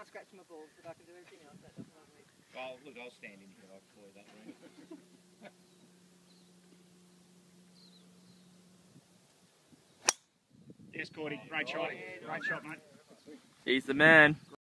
scratching my balls, but I can do anything else. That doesn't bother me. Oh, look, I'll stand in here for you that way. Yes, Courty. Great shot. Great shot, mate. He's the man.